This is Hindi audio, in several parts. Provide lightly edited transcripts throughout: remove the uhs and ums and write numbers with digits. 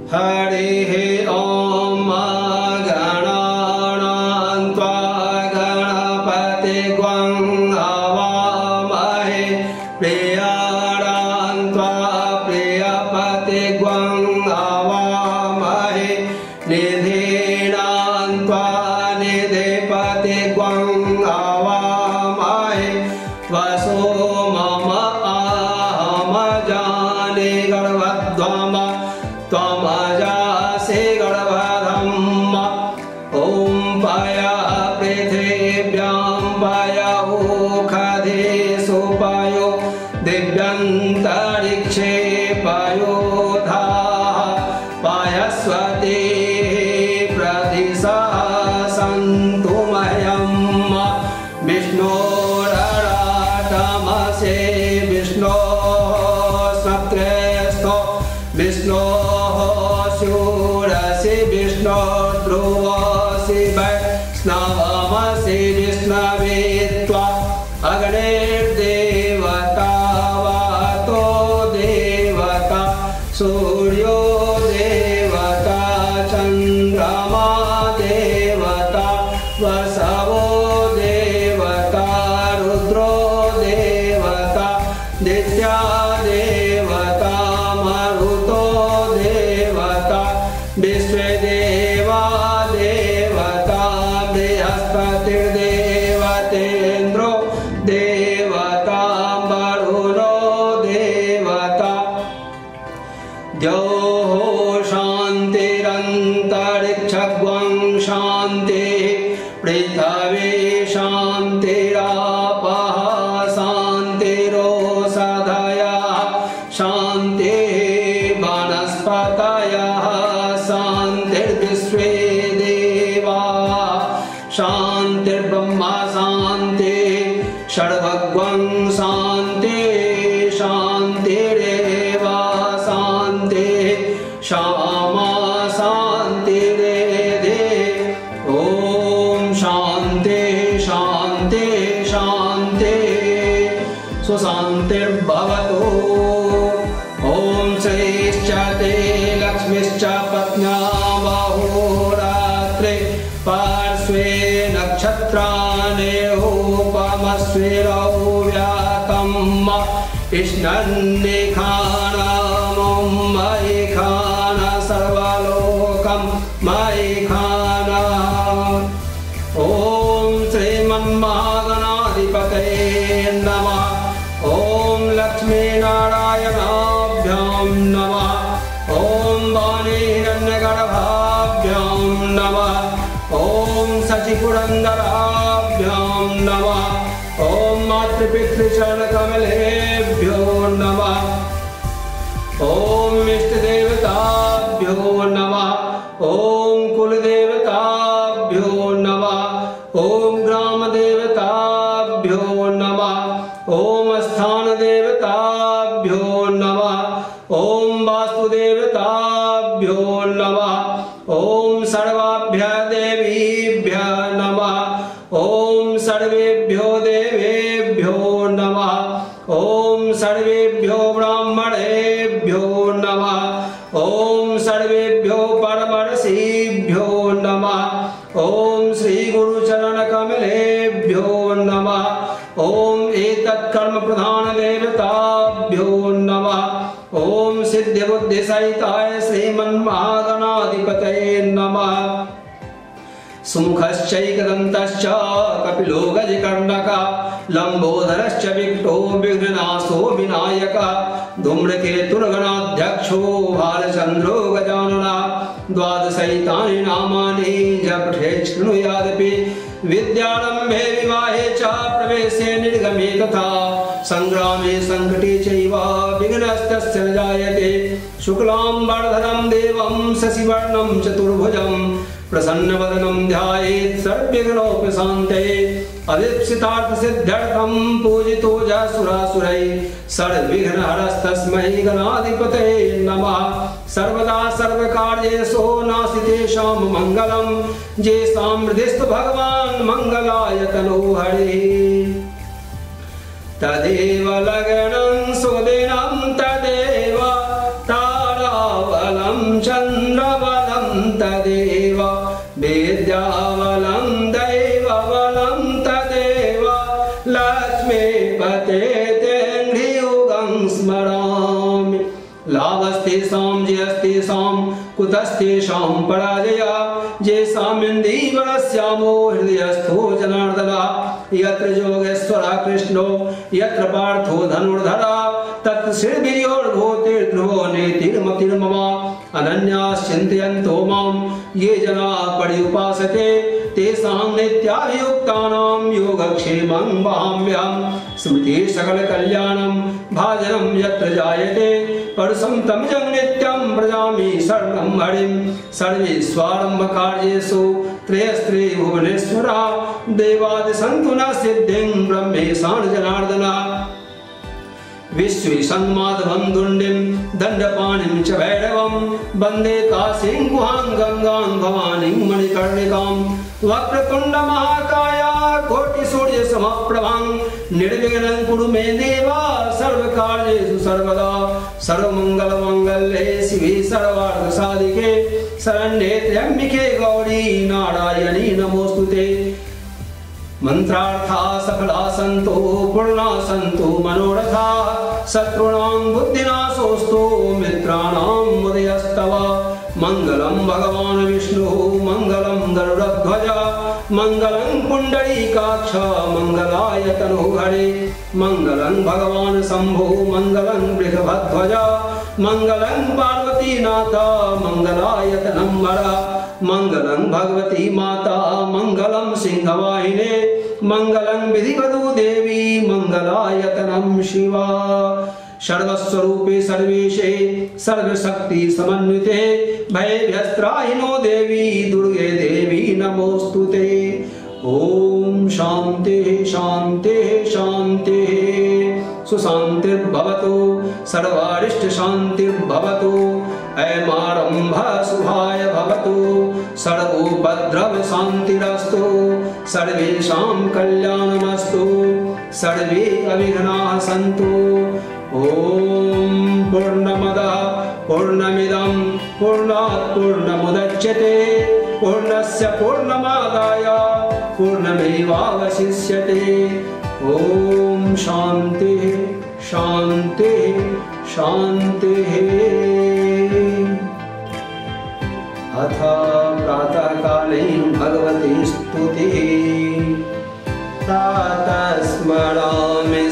हरिः ॐ गणानां त्वा गणपतिग्वं हवामहे प्रियाणां त्वा प्रियपतिग्वं हवामहे निधीनां त्वा निधिपतिग्वं हवामहे वसो मम आहमजानि गणवद्वम त्वमजासि गणवधम् ॐ पया पृथिव्यां पया ऊखधेषु पयो दिव्यन्तरिक्षे पयोधाः पयस्वती प्रदिशः सन्तु मह्यम् विष्णोरराटमसे विष्णोः सत्रेस्थो विष्णोः शूरसि विष्णोर्ध्रुवसि वैष्णवमसि विष्णवे त्वा अग्निर्देवता वातो देवता सूर्यो देवता चन्द्रमा देवता वसवो देवता रुद्रो देवता दित्या देवता मरुतो देवता विश्वदेवा देवता बृहस्पतिर्देवतेन्द्रो देवता वरुणो देवता द्यौः शान्तिरन्तरिक्षगं शान्तिः पृथिवी शान्तिरापः शान्तिरोषधयः शान्तिः वनस्पतयः शान्तिर्विश्वे देवाः शान्तिर्ब्रह्म शान्तिः षड्भुवं शान्तिः शान्तिरेव शान्तिः क्षमा शान्तिरेधे ॐ शान्तिः शान्तिः शान्तिः सुशान्तिर्भवतु ॐ श्रीश्च ते लक्ष्मीश्च पत्न्या बहुरात्रे पार्श्वे नक्षत्राणि रूपमस्विरौ व्यातं इष्णन्निखानां मयि खान सर्वलोकं मयि खान ॐ श्रीमन्महागणाधिपतये नमः ॐ लक्ष्मीनारायणाभ्यां नमः ॐ वाणीहिरण्यगर्भाभ्यां नमः ॐ शचिपुरन्दराभ्यां नमः ॐ मातृपितृचरणकमलेभ्यो नमः ॐ इष्टदेवताभ्यो नमः ॐ कुलदेवताभ्यो नमः ॐ ग्रामदेवताभ्यो नमः ॐ स्थानदेवताभ्यो नमः ॐ वास्तुदेवताभ्यो नमः ॐ सर्वाभ्यः देवीभ्यः नमः ॐ सर्वेभ्यो देवेभ्यो नमः ॐ सर्वेभ्यो ब्राह्मणेभ्यो नमः ॐ सर्वेभ्यो परमर्षिभ्यो नमः ॐ श्रीगुरुचरणकमलेभ्यो नमः ॐ एतत्कर्मप्रधानदेवताभ्यो नमः ॐ सिद्धिबुद्धिसहिताय श्रीमन्महागणाधिपतये नमः सुमुखश्चैकदन्तश्च कपिलो गजकर्णकः लम्बोदरश्च विकटो विघ्ननाशो विनायकः धूम्रकेतुर्गणाध्यक्षो भालचन्द्रो गजाननः द्वादशैतानि नामानि जपठे शृणुयादपि विद्यारम्भे विवाहे च प्रवेशे निर्गमे तथा संग्रामे संकटे चैव विघ्नस्तस्य न जायते शुक्लाम्बरधरं देवं शशिवर्णं चतुर्भुजं प्रसन्नवदनं ध्यायेत् सर्वविघ्नोपशान्तये अदीप्सितार्थसिद्ध्यर्थं पूजितो सुरासुरैः सर्वविघ्नहरस्तस्मै गणाधिपतये नमः सर्वदा सर्वकार्येषु नास्तितेषां मङ्गलं येषां हृदिस्तु भगवान् मङ्गलाय तनो हरिः तदेव लग्नं सुदिनं तदेव ताराबलं चन्द्रबलं तदेव विद्याबलं दैवबलं तदेव लक्ष्मीपते ते हृयुगं स्मरामि लाभस्तेषां जयस्तेषां कुतस्तेषां पराजया येषामिन्दीवरस्यामो हृदयस्थो जनार्दनः यत्र योगेश्वरः कृष्णो यत्र पार्थो धनुर्धरः तत्र श्रीर्वियोर्भूतिर्ध्रुवो नेतिर्मतिर्मम अनन्याश्चिन्तयन्तो मां ये जनाः पर्युपासते तेषां नित्याभियुक्तानां योगक्षेमं वहाम्यहं स्मृति सकलकल्याणं भाजनं यत्र जायते परसं तमजं नित्यं व्रजामि शरणं हरिं सर्वेष्वारम्भकार्येषु त्रयस्त्री भुवनेश्वरा देवादिसन्तु न सिद्धिं ब्रह्मेशान जनार्दनः विश्वेशन्माधवं दुण्डिं दण्डपाणिं च भैरवं वन्दे काशीं गुहां गंगां भवानीं मणिकर्णिकां वक्रतुण्डमहाकाया कोटिसूर्यसमप्रभां निर्विघ्नं कुरु मे देव सर्वकार्येषु सर्वदा सर्वमङ्गलमाङ्गल्ये शिवे सर्वार्थसाधिके शरण्ये त्र्यम्बिके गौरी नारायणी नमोस्तुते मंत्रार्था सफला सन्तो पूर्णा सन्तो मनोरथा शत्रूणां बुद्धिनाशोऽस्तु मित्राणां मुदयस्तव मंगलं भगवान् विष्णु मंगलं गरुडध्वज मंगलं पुण्डरीकाक्ष मंगलाय तनोहरे मंगलं भगवान् शम्भो मंगलं वृषभध्वज मंगलं पार्वतीनाथ मंगलाय तनम्बर मंगलं भगवती माता मंगलं सिंहवाहिने मंगलं विधिवधू देवी मंगलायतनं शिवा सर्वस्वरूपे सर्वेशे सर्वशक्ति समन्विते भयभ्यस्त्राहिनो देवी दुर्गे देवी नमोस्तुते। ओम शांति शांति शांति सुशांतिर्भवतु सर्वारिष्ट शांतिर्भवतु ऐमारंभ शुभाय भवतु सर्वोपद्रव शांतिरस्तु सर्वेषां कल्याणमस्तु सर्वे अविघ्नाः सन्तु। ओम पूर्णमदः पूर्णमिदं पूर्णात् पूर्णमुदच्यते पूर्णस्य पूर्णमादाय पूर्णमेवावशिष्यते। ओम शांति शांति शांति। अथ प्रातःकाले भगवती स्तुतिः प्रातः स्मरामि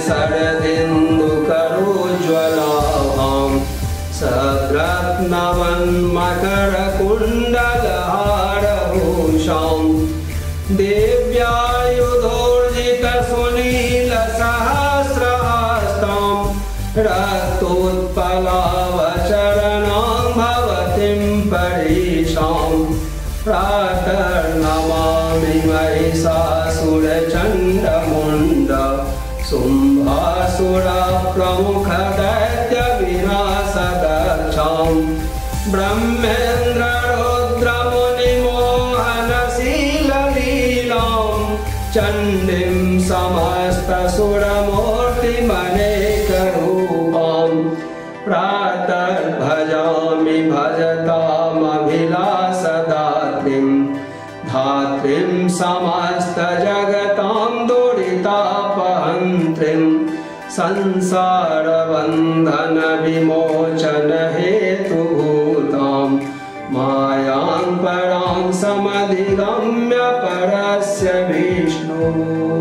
शरदिन्दुकरोज्ज्वलाभां सद्रत्नवन्मकरकुण्डलहारभूषां देव्यायुधोर्जितसुनीलसहस्रहस्तां रक्तोत्पलावचरणां भवतीं परेशां प्रातर्नमामि महिषासुरचण्डमुण्ड शुम्भासुरप्रमुखदैत्यविनाशदक्षां ब्रह्मेन्द्ररुद्रमुनिमोहनशीललीलां चण्डीं समस्तसुरमूर्तिमनेकरूपां प्रातर्भजामि भजतामभिलाषदात्रीं धात्रीं समस्तजगतां दुरितापहन्त्रीं संसारबन्धनविमोचनहेतुभूतां मायां परां समधिगम्य परस्य विष्णु।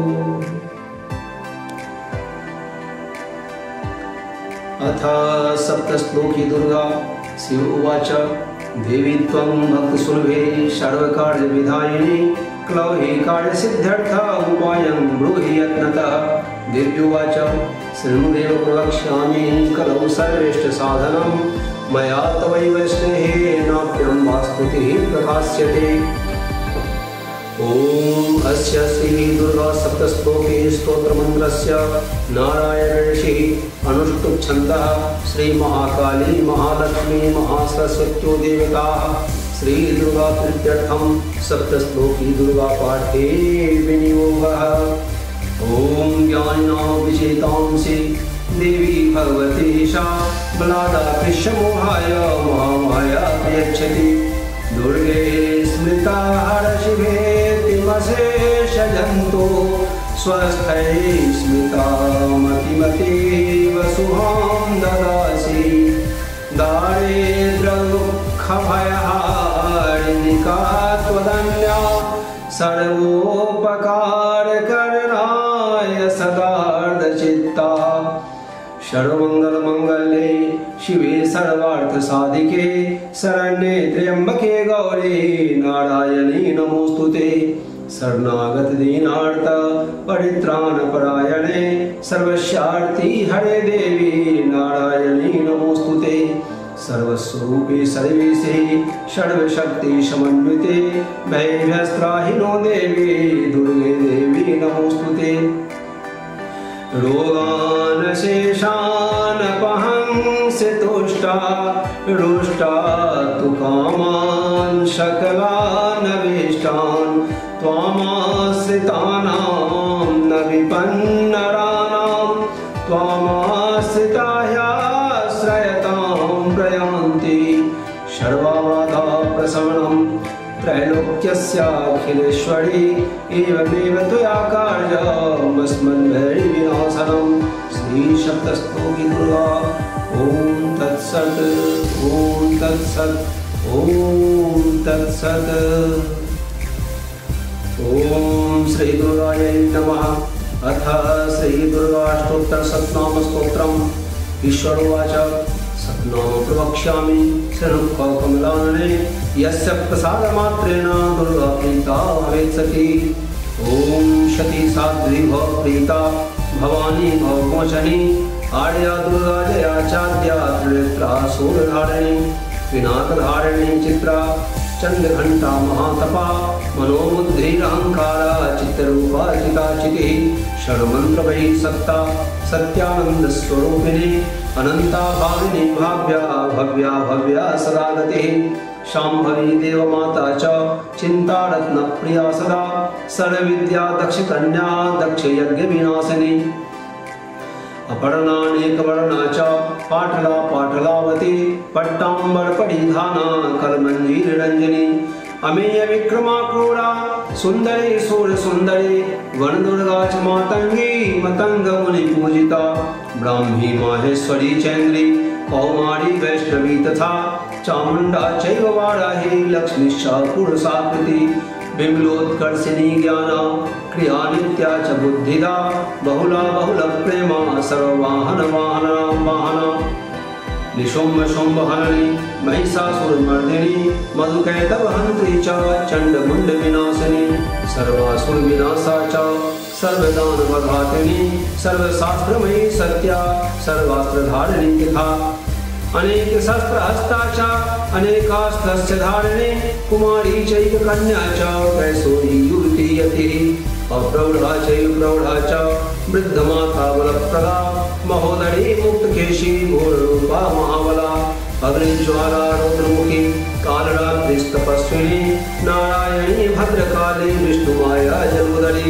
अथ सप्तश्लोकी दुर्गा शिव उवाच देवी त्वं भक्तसुलभे सर्वकार्यविधायिनी क्लौहि कार्यसिद्ध्यर्था उपायं ब्रूहि यत्नतः। देव्युवाच शृणुदेव प्रवक्ष्यामि कलौ सर्वेष्टसाधनं मया तवैव स्नेहेनाप्यं वास्तुतिः प्रकाश्यते। ओम अस्य श्री दुर्गा सप्तश्लोकी स्तोत्रमन्त्रस्य नारायण ऋषिः अनुष्टुप् छन्दः श्री महाकाली महालक्ष्मी महासरस्वत्यो देवताः श्री दुर्गा प्रीत्यर्थं सप्तश्लोकी दुर्गा पाठे विनियोगः। ओम ज्ञानिनां विजेतांसि देवी भगवती सा बलादा कृष्णमोहाय महामाया प्रयच्छति दुर्गे स्मृता हरशिवेतिमशेषजन्तो स्वस्थै स्मृता मतिमतीव शुभां ददासि दारिद्र्यदुःखभयहारिणिका त्वदन्या सर्वोपकारकरणाय सदार्धचित्ता सर्वमंगलमंगले शिवे सर्वार्थसाधिके शरण्ये त्र्यंबके गौरी नारायणी नमोस्तुते शरणागत दीनार्थ परित्राणपरायणे सर्वस्यार्थी हरे देवी नारायणी नमोस्तुते सर्वस्वरूपे सर्वेशे षड्शक्ति समन्विते भयभ्यस्त्राहिनो देवी दुर्गे देवी नमोस्तुते रोगान शेषान पहंसि तुष्टा रुष्टा तु कामान सकलान विष्टान त्वामाश्रितानां न विपन्नराणां त्वामाश्रितायाश्रयतां प्रयान्ति सर्वबाधा प्रशमनं त्रैलोक्यस्याखिलेश्वरी एवमेव त्वया कार्यमस्मद्भयविनाशनं श्रीशब्दस्तोहि दुर्गा ॐ तत्सत् ॐ तत्सत् ॐ तत्सत्। ॐ श्री दुर्गायै नमः। अथ श्री दुर्गाष्टोत्तर शतनाम स्तोत्रम्। ईश्वरोवाच सतनाम प्रवक्ष्यामि शृणुकमलानने यस्य प्रसादमात्रेण दुर्गा प्रीता भवेत् सती। ॐ शती साध्वी भव प्रीता भवानी भवमोचनी आर्या दुर्गा जया चाद्या त्रिनेत्रा सूर्यधारिणी पिनाकधारिणी चित्रा चंद्रघंटा महातपा मनोबुद्धिरहंकारा चित्तरूपा चिताचिति षड्मंत्रमयी सत्ता सत्यानंद स्वरूपिणी अनंता भाविनी भाव्या भव्या भव्या सदा गतिः शांभवी देवमाता च चिंतारत्न प्रिया सदा सर्वविद्या दक्ष कन्या दक्ष यज्ञ विनाशिनी अपर्णानेकवर्णा च पाटला पाटलावती पट्टांबर परिधाना कलमंजीररंजनी अमेय विक्रमा क्रूरा सुंदरी सूर सुंदरी वनदुर्गा च मातंगी मतंग मुनि पूजिता ब्राह्मी माहेश्वरी चैन्द्री कौमारी वैष्णवी तथा चामुंडा चैव वाराही लक्ष्मी पुरुषाकृति बिमलोत्कर्षिणी ज्ञाना क्रिया नित्या च बुद्धिदा बहुला बहुल प्रेमा सर्ववाहन वाहना वाहना निशुंभ शुंभ हरणी महिषासुरमर्दिनी मधुकैटभहंत्री च चंडमुंड विनाशिनी सर्वासुर विनाशा च सर्वदानवघातिनी सर्वशास्त्रमयी सत्या सर्वास्त्रधारिणी तथा अनेक शस्त्र हस्ता च अनेकास्त्रस्य धारिणी कुमारी चैव कन्या च कैशोरी युवती यतिः अप्रौढ़ा चैव प्रौढ़ा च वृद्धमाता बलप्रदा महोदरी मुक्तकेशी घोररूपा महाबला अग्निज्वाला रौद्रमुखी कालरात्रिस्तपस्विनी नारायणी भद्रकाली विष्णुमाया जलोदरी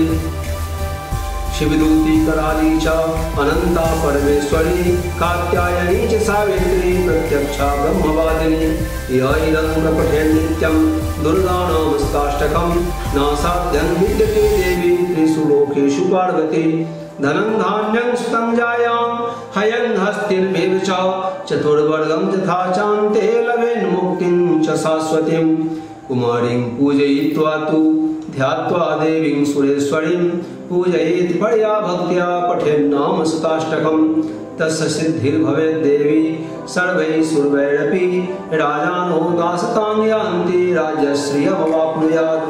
शिवदूती कराली च अनंता परमेश्वरी कात्यायनी च सावित्री प्रत्यक्षा ब्रह्मवादिनी यैरं प्रपठेन् नित्यं दुर्गानामष्टाष्टकं नासाध्यं विद्यते देवी त्रिषु लोकेषु पार्वती धनं धान्यं सुतं जायां हयं हस्तिर्मेव च चतुर्वर्गं तथा चान्ते लभेन् मुक्तिं च शाश्वतीं कुमारीं पूजयित्वा तु ध्यात्वा देवीं सुरेश्वरीं पूजयेत् परया भक्त्या पठेन्नाम शताष्टकं तस्य सिद्धिर्भवेत् देवी सर्वैः सुरवैरपि राजानो दासतां यान्ति राज्यश्रियमवाप्नुयात्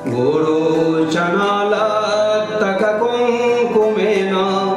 गोरोचनालत्तककुङ्कुमेन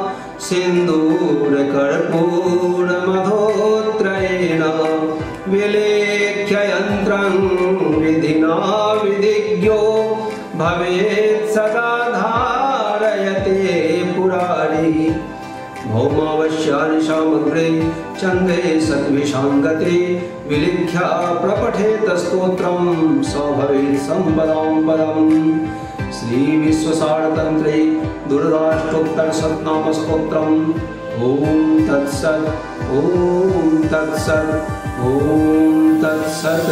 सिन्दूरकर्पूरमधोत्रयेण विलेख्य यन्त्रं विधिना विधिज्ञो भवेत् सदा धारयते पुरारी भौमावश्यानि सामग्रे चंदे सद्विषांगते विलिख्या प्रपठेत स्तोत्रं स भवेत् संपदां पदम्। श्री विश्वसारतंत्रे दुर्गाष्टोत्तर शतनाम स्तोत्रम्। ओम तत्सत् ओम तत्सत् ओम तत्सत्।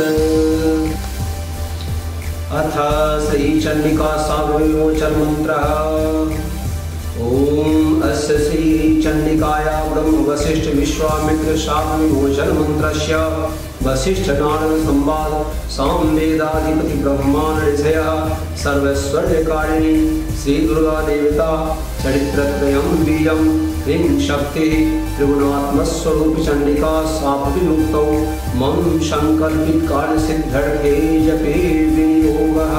अथ श्री चंडिका शापविमोचन मंत्रः। ओम अस्य श्री चंडिकाया ब्रह्म वसिष्ठ विश्वामित्र शाप विमोचन मंत्रस्य वसिष्ठ नारद संवाद सामवेदाधिपति ब्रह्मांड ऋषयः सर्वस्वर्यकारिणी श्री दुर्गा देवता चरित्रत्रयं बीजं ह्रीं शक्ति त्रिगुणात्मस्वरूप चंडिका शाप विमुक्तौ मम संकल्पित कार्य सिद्ध्यर्थे जपे विनियोगः।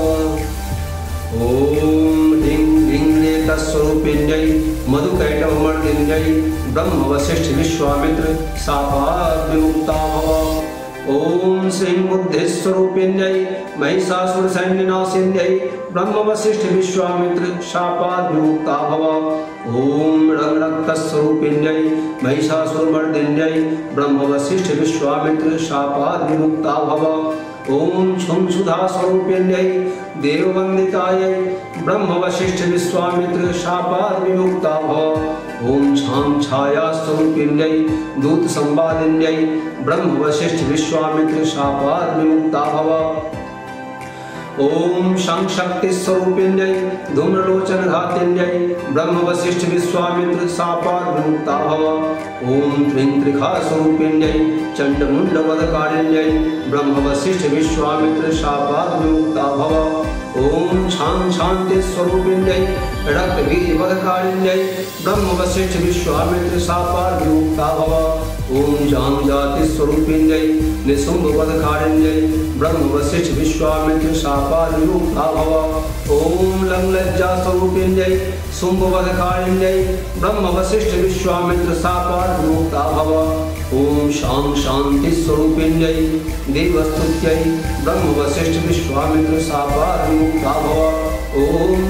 ओम ह्रीं ह्रीं तत्स्वरूपिण्यै मधुकैटभमर्दिन्यै ब्रह्म वसिष्ठ विश्वामित्र शापात् विमुक्ता भव। ओम श्रीं बुद्धिस्वरूपिण्यै महिषासुर सैन्यनाशिन्यै ब्रह्म वसिष्ठ विश्वामित्र शापात् विमुक्ता भव। ओम रक्तस्वरूपिण्यै महिषासुरमर्दिन्यै ब्रह्म वसिष्ठ विश्वामित्र शापात् विमुक्ता भव। ओम क्षुम सुधा स्वरूपिण्यै देववंदितायै ब्रह्म वशिष्ठ विश्वामित्र शापात् विमुक्ता भव। ओम छाम छाया स्वरूपिण्यै दूत संवादिन्यै ब्रह्म वशिष्ठ विश्वामित्र शापात् विमुक्ता भव। ओम शं शक्ति स्वरूपिण्यै धूम्रलोचन घातिन्यै ब्रह्म वशिष्ठ विश्वामित्र शापात् विमुक्ता भव। ओम त्रिं त्रिखा स्वरूपिण्यै चंडमुंड वधकारिण्यै ब्रह्म वशिष्ठ विश्वामित्र शापात् विमुक्ता भव। ओम शां शांति स्वरूपिण्यै रक्त बीज वधकारिण्यै ब्रह्म वशिष्ठ विश्वामित्र शापात् विमुक्ता भव। ओम जाम जाति स्वरूपिण्यै निशुंभ वधकारिण्यै ब्रह्म वशिष्ठ विश्वामित्र शापात् विमुक्ता भव। ओम लंलज्जा स्वरूपिण्यै शुंभ वधकारिण्यै ब्रह्म वशिष्ठ विश्वामित्र शापात् विमुक्ता भव। ओम शां शांति स्वरूपिण्यै देवस्तुत्यै ब्रह्म वशिष्ठ विश्वामित्र शापात् विमुक्ता भव। ओम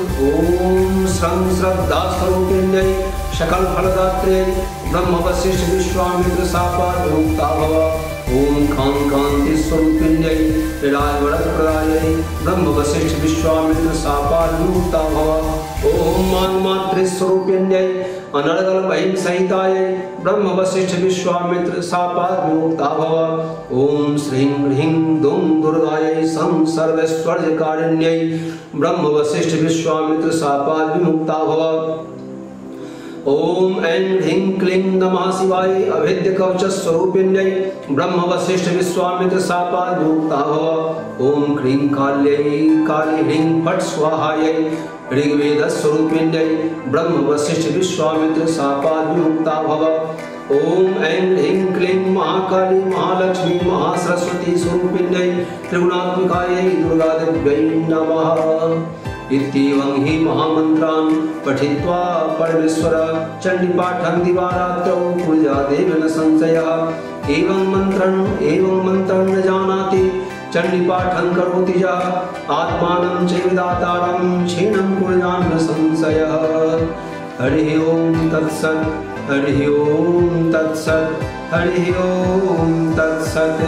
श्रं श्रद्धा स्वरूपिण्यै सकल फलदात्रे ब्रह्म वशिष्ठ विश्वामित्र शापात् विमुक्ता भव। ओम कांति स्वरूपिण्यै राजवरप्रदायै ब्रह्म वशिष्ठ विश्वामित्र शापात् विमुक्ता भव। ओम मातृ स्वरूपिण्यै अनर्गल भैम सहितायै ब्रह्म वशिष्ठ विश्वामित्र शापात् विमुक्ता भव। ओम श्रीं ह्रीं दुं दुर्गायै सं सर्वैश्वर्यकारिण्यै ब्रह्म वशिष्ठ विश्वामित्र शापात् विमुक्ता भव। ओम ऐं ह्रीं क्लीं नमः शिवाय अभेद्य कवच स्वरूपिण्यै ब्रह्म वशिष्ठ विश्वामित्र शापात् विमुक्ता भव। ओम क्लीं काल्यै काली ह्रीं फट् स्वाहायै ऋग्वेद स्वरूपिण्यै ब्रह्म वशिष्ठ विश्वामित्र शापात् विमुक्ता भव। ओम ऐं ह्रीं क्लीं महाकाली महालक्ष्मी महासरस्वती स्वरूपिण्यै त्रिगुणात्मिकायै दुर्गादेव्यै नमः। इत्येवं हि महामन्त्रान् पठित्वा परमेश्वर चण्डीपाठं दिवारात्रौ कुर्यादेव न संशयः। एवं मन्त्रं न जानाति चण्डीपाठं करोति यः आत्मानं चैव दातारं क्षीणं कुर्यान्न न संशयः। हरिः ओम तत्सत् हरिः ओम तत्सत् हरिः ओम तत्सत्।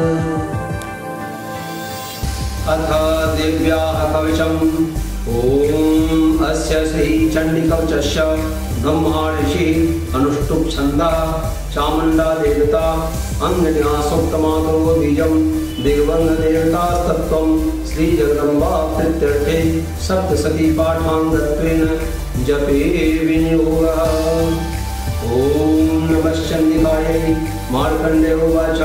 अथ देव्याः कवचम्। ओम अस्य श्री चण्डीकवचस्य ब्रह्मा ऋषिः अनुष्टुप् छन्दः चामुण्डा देवता अन्यन्यासोक्तमातरो बीजं देववन्ददेवतास्तत्त्वं श्रीजगदम्बा प्रीत्यर्थे सप्तशती पाठाङ्गत्वेन जपे विनियोगः। ओम नमः चण्डिकायै। मार्कण्डेय उवाच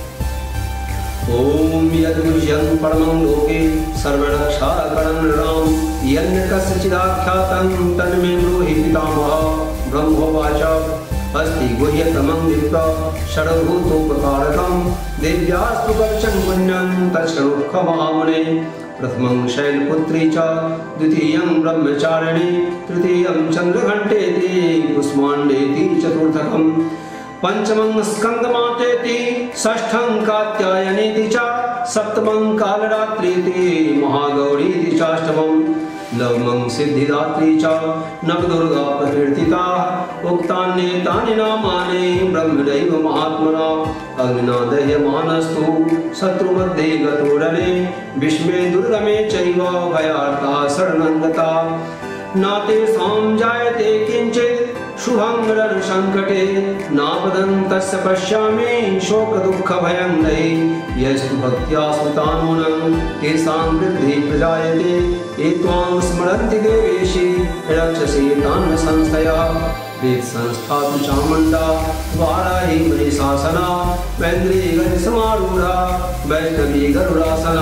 ओम यद्विजयं परमं लोके सर्वरक्षाकरं नृणां यन्न कस्यचिदाख्यातं तन्मे ब्रूहि पितामहः। ब्रह्मोवाच अस्ति गुह्यतमं विप्र षड्भूतोपकारकं देव्यास्तु कवचं पुण्यं तच्छरुक्खमहामुने। प्रथमं शैलपुत्री च द्वितीयं ब्रह्मचारिणी तृतीयं चन्द्रघण्टेति कुष्माण्डेति चतुर्थकम् पंचमं स्कंदमातेति षष्ठं कात्यायनीति च सप्तमं कालरात्रीति महागौरीति चाष्टमं नवमं सिद्धिदात्री च नवदुर्गा प्रकीर्तिता उक्तान्येतानि नामानि ब्रह्मणैव महात्मना अग्निना दह्यमानस्तु शत्रुमध्ये गतोरणे विष्मे दुर्गमे चैव भयार्ता शरणं गता न तेषां जायते किञ्चित् शुभं रणसङ्कटे नापदन्तस्य पश्यामि शोकदुःखभयं नहि यस्तु भक्त्या स्मृतानूनं तेषां वृद्धिः प्रजायते ये त्वां स्मरन्ति देवेशि रक्षसि तान् संस्थया वेद संस्था तु चामुण्डा वाराही महिषासना वैन्द्री गजसमारूढा वैष्णवी गरुडासना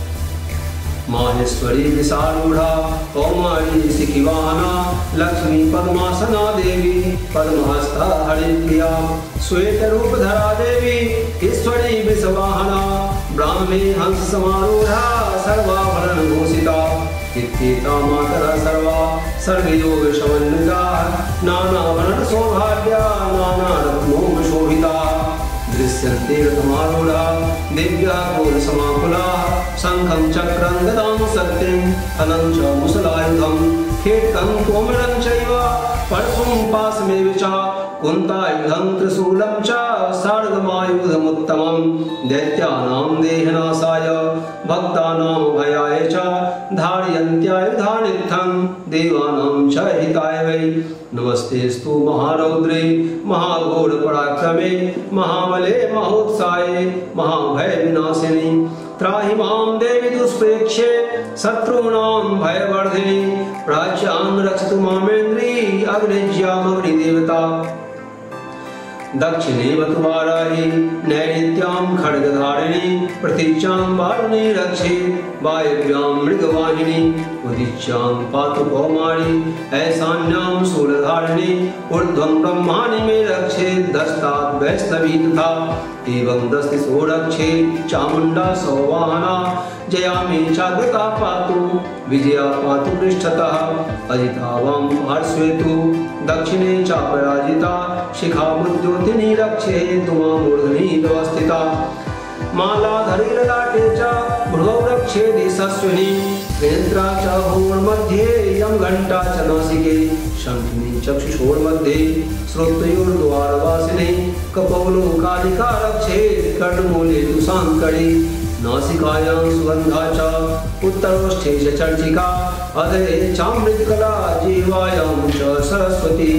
माहेश्वरी विशारूढ़ा कौमारी शिखिवाहना लक्ष्मी पद्मासना देवी पद्महस्ता हरिप्रिया श्वेत रूपधरा देवी ईश्वरी विषवाहना ब्राह्मी हंस समारूढ़ा सर्वाभरण भूषिता इत्येता मातरा सर्वा सर्वयोग समन्विता नानावरण सौभाग्या नाना रत्नों शोभिता दृश्यन्ते रथमारूढ़ा दिव्या घोरसमाकुला शंखं चक्रं गदां शक्तिं हलं च मुसलायुधं खेटकं कोमलं चैव परशुं पाशमेव च कुन्तायुधं त्रिशूलं च सर्गमायुधमुत्तमं दैत्यानां देहनाशाय भक्तानां भयाय च धारयन्त्यायुधानित्थं देवानां च हिताय वै नमस्तेस्तु महारौद्रे महाघोर पराक्रमे महाबले महोत्साहे महाभय विनाशिनी त्राहि मां देवी दुष्प्रेक्ष्ये शत्रूणां भयवर्धिनी प्राच्यां रक्षतु मामेन्द्री अग्निज्यामग्निदेवता दक्षिणे वतु वाराही नैऋत्यां खड्गधारिणी प्रतीच्यां वारुणी रक्षेत् वायव्यां मृगवाहिनी उदीच्यां पातु कौमारी ऐशान्यां शूलधारिणी ऊर्ध्वं ब्रह्माणि मे रक्षेत् दस्तात् वैष्णवी तथा एवं दस्तिशो रक्षेत् चामुण्डा सौवाहना जया मे चाग्रता पातु विजया पातु पृष्ठतः अजिता वां पार्श्वेतु दक्षिणे चापराजिता शिखामुद्योतिनी रक्षेत् मामूर्ध्नि व्यवस्थिता मालाधरी ललाटे च भ्रुवौ रक्षेत् यशस्विनी नेत्रा च भूर्मध्ये यं घण्टा च नासिके शङ्खिनी चक्षुषोर्मध्ये श्रोत्रयोर्द्वारवासिनी कपौलो कालिका रक्षेत् कर्णमूले तु साङ्कड़ी नासिकायां सुगन्धा च उत्तरोष्ठे च चर्चिका अधरे चामृतकला जीवायां च सरस्वती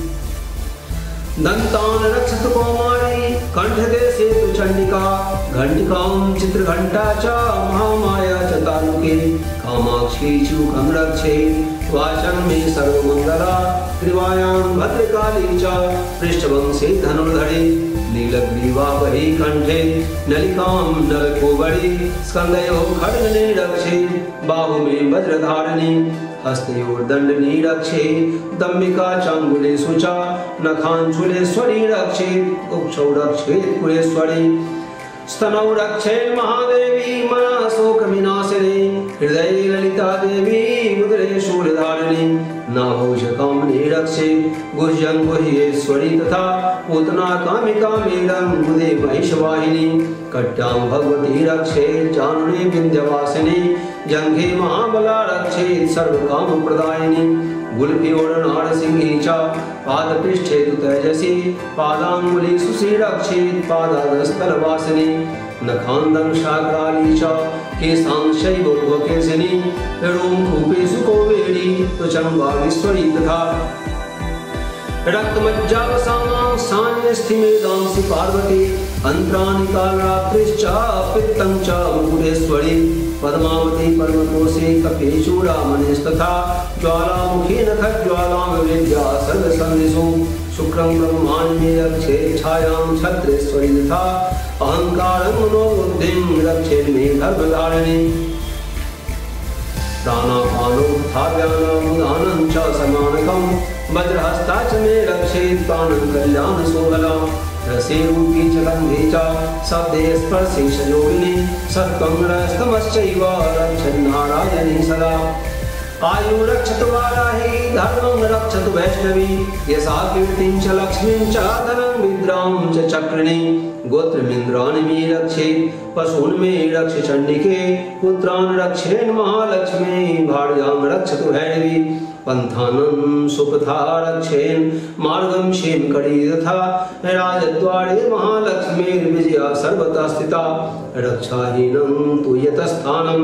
दन्तान् रक्षतु कौमारी कंठदेशे तु चण्डिका घण्टिकां चित्रघण्टा च महामाया च तालुके कामाक्षी चूकं रक्षेत् वाचं मे सर्वमङ्गला त्रिवायां भद्रकाली च पृष्ठवंशे धनुर्धरे नीलग्रीवा वही कंठे नलिकां नलकोबरी स्कंदयोः खड्गने रक्षेत् बाहु में वज्रधारिणी हस्तयोर्दण्डनी रक्षेत् दम्बिका चाङ्गुलेषु च नखाञ्चूलेश्वरी रक्षेत् उक्षौ रक्षेत् कुलेश्वरी स्तनौ रक्षेत् महादेवी मनःशोकविनाशिनी हृदये ललिता देवी उदरे शूलधारिणी नाभौ च कामिनी रक्षेत् गुह्यं गुह्येश्वरी तथा पूतना कामिका मेदं मुदे महिषवाहिनी कट्यां भगवती रक्षेत् जानुने विन्ध्यवासिनी जङ्घे महाबला रक्षेत् सर्वकामप्रदायिनी गुल्फयोर्नारसिंही च पादपृष्ठे तु तेजसी पादाङ्गुलीषु रक्षेत् पादादस्थलवासिनी नखान्दं शाक्राली च केशांशैव केशिनी रोमकूपेषु कौवेरी त्वचं वागीश्वरी तथा रक्तमज्जावसानां सान्यस्थिमेदांसि पार्वती अंतराणि कालरात्रिश्च पित्तं च मुकुटेश्वरी पद्मावती परमकोशे कपेशूरामणिस्तथा ज्वालामुखी नखज्वालां विद्या सर्वसन्निषु शुक्रं ब्रह्माणि मे रक्षेत् छायां छत्रेश्वरी तथा अहङ्कारं मनोबुद्धिं रक्षेत् मे धर्मधारिणी प्राणापानो तथा व्यानामुदानं च समानकं वज्रहस्ता च मे रक्षेत् प्राणं कल्याणशोभला रसे रूपी च गन्धे च शब्दे स्पर्शे च योगिनी सत्त्वं रजस्तमश्चैव रक्षन्नारायणी सदा आयु रक्षतु वाराही धर्मं रक्षतु वैष्णवी यशा कीर्तिं च लक्ष्मीं च धनं विद्रां च चक्रिणी गोत्रमिन्द्राणि मे रक्षेत् पशून् मे रक्ष चण्डिके पुत्रान् रक्षेन् महालक्ष्मी भार्यां रक्षतु भैरवी पंथानं सुपथा रक्षेन् मार्गं क्षेमकरी तथा राजद्वारे महालक्ष्मीर्विजया सर्वथा स्थिता रक्षाहीनं तु यतस्थानं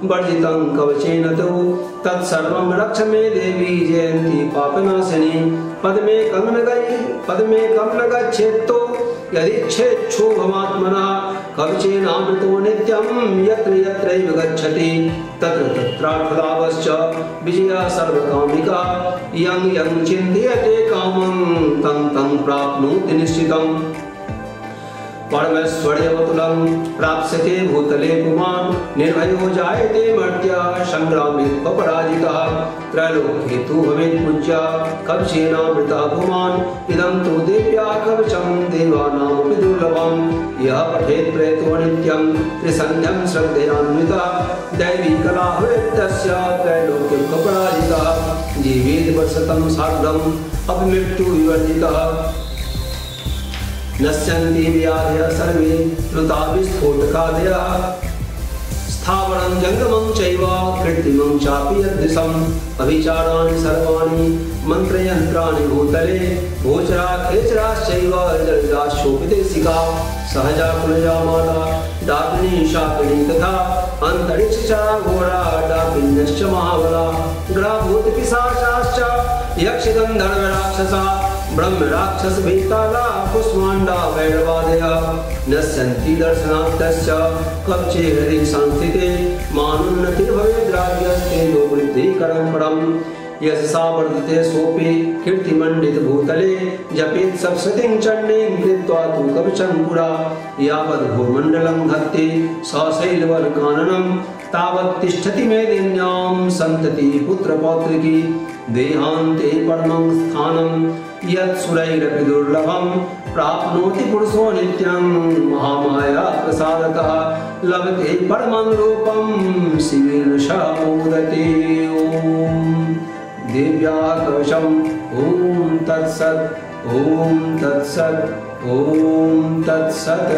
वर्जितं कवचेन तु तत्सर्वं रक्ष मे देवी जयन्ती पापनाशिनी पद में कम न गच्छेत्तो यदिच्छेच्छो भवात्मनः कवचेनामृतो नित्यं यत्र यत्रैव गच्छति तत्र तत्रार्थलाभश्च विजया सर्वकामिका यं यं चिन्तयते कामं तं तं प्राप्नोति निश्चितम् परमेश्वर्यवतुलं प्राप्स्यते भूतले पुमान् निर्भयो जायते मर्त्य संग्रामे पराजितः त्रैलोक्ये तु भवेत् पूज्या कवचेनामृतः पुमान् इदं तु देव्या कवचं देवानामपि दुर्लभम् यः पठेत् प्रयतो नित्यं त्रिसन्ध्यं श्रद्धयान्वितः दैवी कला भवेत् तस्य त्रैलोक्ये पराजितः जीवेत् वर्षतं सार्धम् अपमृत्युः विवर्जितः नश्यन्ति व्याधयः सर्वे ऋता विस्फोटकादयः स्थावरं जङ्गमं चैव कृत्रिमं चापि यदृशम् अभिचाराणि सर्वाणि मन्त्रयन्त्राणि भूतले भोचरा खेचराश्चैव जलजाशोपितेशिका सहजा कुलजा माला डाकिनी शाकिनी तथा अन्तरिक्षचरा घोरा डाकिन्यश्च महाबला ग्रहभूतपिशाचाश्च यक्षगन्धर्वराक्षसा ब्रह्म राक्षस भीताला कुष्मांडा वैरवादयः नश्यन्ति दर्शनार्थस्य कवचे हृदि संस्थिते मानुन्नतिर्भवेद् राज्यस्ते यो वृद्धिकरं परम् यशसा वर्धते सोऽपि कीर्तिमण्डित भूतले जपेत् सप्तशतीं चण्डीं कृत्वा तु कवचं पुरा यावद् भूमण्डलं धत्ते सशैलवनकाननं तावत् तिष्ठति मेदिन्यां सन्तति पुत्रपौत्रिकी देहान्ते परमं स्थानं यत् सुरैरपि दुर्लभं प्राप्नोति पुरुषो नित्यं महामाया प्रसादतः लभते परमं रूपं शिवेन सह मोदते। ॐ देव्या कवचम् ॐ तत्सत् ॐ तत्सत् ॐ तत्सत्।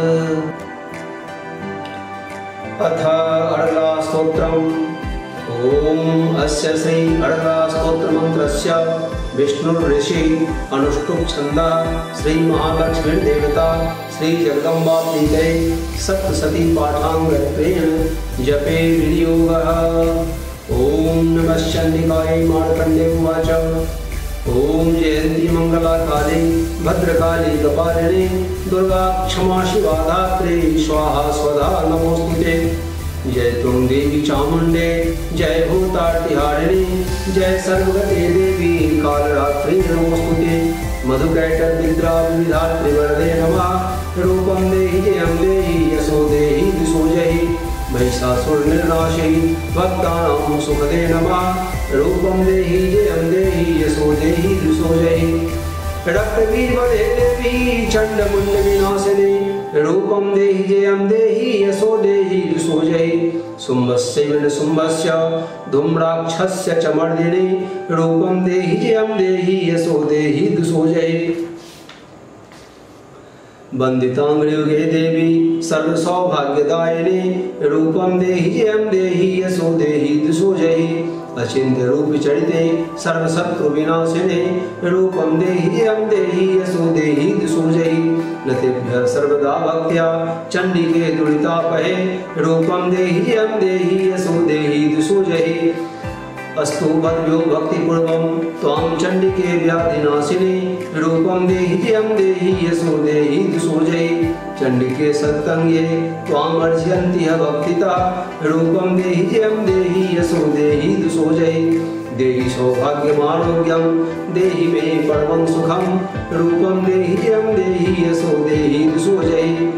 अथ अडला स्तोत्रम्। ओम अस्य श्री अडला स्तोत्र मंत्रस्य विष्णुऋषि अनुष्टुप् छन्दः श्री महालक्ष्मी देवता श्री जगदम्बा प्रीतये सप्तशती पाठाङ्गत्वेन जपे विनियोगः। ओम नमः चण्डिकायै मार्कण्डेय उवाच। ओम जयन्ती मंगला काली भद्रकाली कपालिनी दुर्गा क्षमा शिवा धात्री स्वाहा स्वधा नमोस्तुते। जय तुम देवी चामुंडे जय भूतार्तिहारिणी जय सर्वगते देवी कालरात्रि नमोस्तुते। मधुकैटभद्रा विधात्री वरदे नमः रूपं देहि जयं देहि यशो देहि दिशो जहि महिषासुरनिर्नाशि भक्तानां सुखदे नमः रूपं देहि जयं देहि यशो देहि दिशो जहि रक्तवीर्वदे देवी चण्डमुण्ड विनाशिनी रूपं देहि जयं देहि यशो देहि दिशो जहि शुम्भस्य शुम्भस्य धूम्राक्षस्य च मर्दिनी रूपं देहि जयं देहि यशो देहि दिशो जहि वन्दिताङ्घ्रियुगे देवी सर्वसौभाग्यदायिनी रूपं देहि जयं देहि यशो देहि दिशो जहि अचिन्त्य रूप चरिते सर्वशत्रु विनाशिने रूपं देहि जयं देहि यशो देहि दिशो जहि नतेभ्यः सर्वदा भक्त्या चण्डिके दुरितापहे रूपं देहि जयं देहि यशो देहि दिशो जहि अस्तु भद्र्यो भक्तिपूर्वं त्वां चण्डिके व्याधिनाशिनी रूपं देहि जयं देहि यशो देहि दिशो जहि चण्डिके सत्तङ्गे त्वां अर्चयन्ति भक्तितः रूपं देहि जयं देहि यशो देहि दिशो जहि देहि सौभाग्यमारोग्यं देहि मे परमं सुखं रूपं देहि जयं देहि यशो देहि दिशो जहि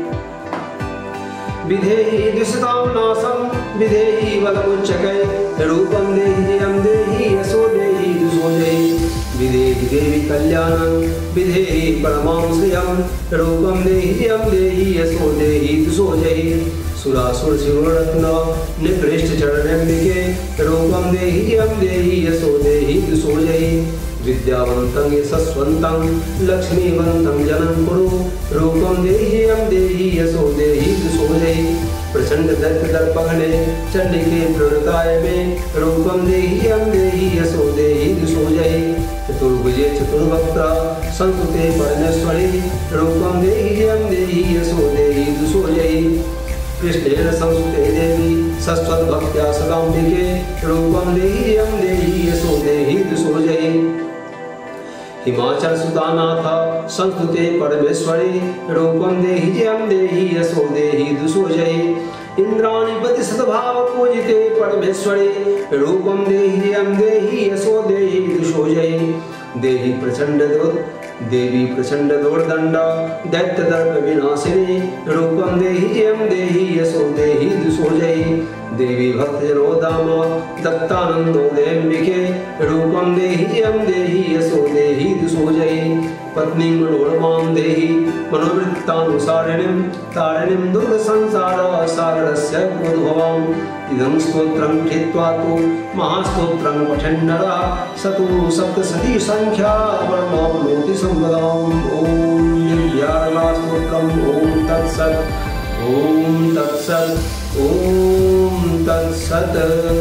विधेहि दिशतां नाशं विधेहि बलमुच्चकै रूपं देहि जयं देहि यशो देहि दिशो जहि विधेहि देवी कल्याणं विधेहि परमां श्रियं रूपं देहि जयं देहि यशो देहि दिशो जहि सुरासुर शिवरत्न निकृष्ट चरणम्बिके रूपं देहि जयं देहि यशो देहि दिशो जहि विद्यावन्तं यशस्वन्तं लक्ष्मीवन्तं जनं कुरु रूपं देहि जयं देहि यशो देहि दिशो जहि प्रचंड दैत्य दर्पघने चंडिके प्रणताय मे रूपं देहि जयं देहि यशो देहि दिशो जहि चतुर्भुजे चतुर्वक्त्र संस्कृते परमेश्वरी रूपं देहि जयं देहि यशो देहि दिशो जहि कृष्णेन संस्कृते देवी सस्वद्भक्त्या सदाम्बिके रूपं देहि जयं देहि यशो देहि दिशो जहि हिमाचल सुतानाथ संस्तुते परमेश्वरी रूपम देहि जयम देहि यशो देहि दुषो जयि इंद्राणीपति सद्भाव पूजिते परमेश्वरी रूपम देहि जयम देहि यशो देहि दुषो जयि देवी प्रचंड दुर्दंड दैत्य दर्प विनाशिनी रूपम देहि जयम देहि यशो देहि दुषो जयि देवी भक्तजनोदाम दत्तानंदोदयंबिके रूपम देहि जयम देहि यशो देहि दुषो जयि पत्नी मनोरमां देहि मनोवृत्तानुसारिणीं तारिणीं दुर्गसंसार सागरस्य उद्भवाम् इदं स्तोत्रं कृत्वा तु महास्तोत्रं पठन्नरः स तु सप्तशती संख्या वर्णाप्नोति संपदाम्। ॐ दिव्यार्णवस्तोत्रम्। ॐ तत्सत्। ॐ तत्सत्। ॐ तत्सत्।